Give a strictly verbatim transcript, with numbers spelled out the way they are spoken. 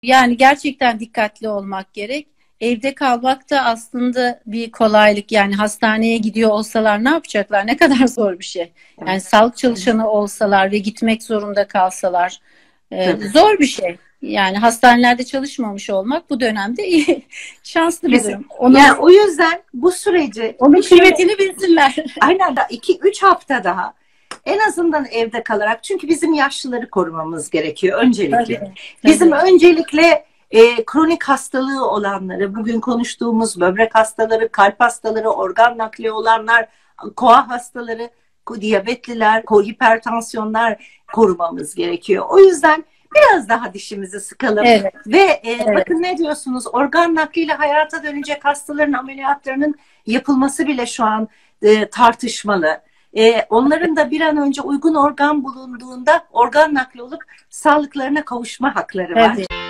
Yani gerçekten dikkatli olmak gerek. Evde kalmak da aslında bir kolaylık. Yani hastaneye gidiyor olsalar ne yapacaklar? Ne kadar zor bir şey. Yani Evet. sağlık çalışanı olsalar ve gitmek zorunda kalsalar e, Tabii. zor bir şey. Yani hastanelerde çalışmamış olmak bu dönemde iyi, şanslı bir Kesin. durum. Onun Yani o yüzden bu süreci onun şöyle kıymetini bilsinler. aynen da iki üç hafta daha en azından evde kalarak, çünkü bizim yaşlıları korumamız gerekiyor öncelikle. Tabii, Bizim tabii. öncelikle e, kronik hastalığı olanları, bugün konuştuğumuz böbrek hastaları, kalp hastaları, organ nakli olanlar, koa hastaları, diyabetliler, hipertansiyonlar korumamız gerekiyor. O yüzden biraz daha dişimizi sıkalım Evet, ve e, evet. bakın ne diyorsunuz, organ nakliyle hayata dönecek hastaların ameliyatlarının yapılması bile şu an e, tartışmalı. E, onların da bir an önce uygun organ bulunduğunda organ nakli olup sağlıklarına kavuşma hakları var. Tabii.